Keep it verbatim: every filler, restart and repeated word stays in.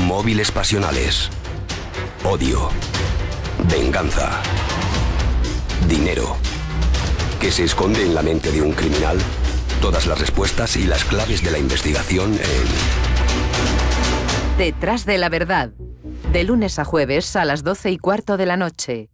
Móviles pasionales. Odio. Venganza. Dinero. ¿Qué se esconde en la mente de un criminal? Todas las respuestas y las claves de la investigación en... Detrás de la verdad. De lunes a jueves a las doce y cuarto de la noche.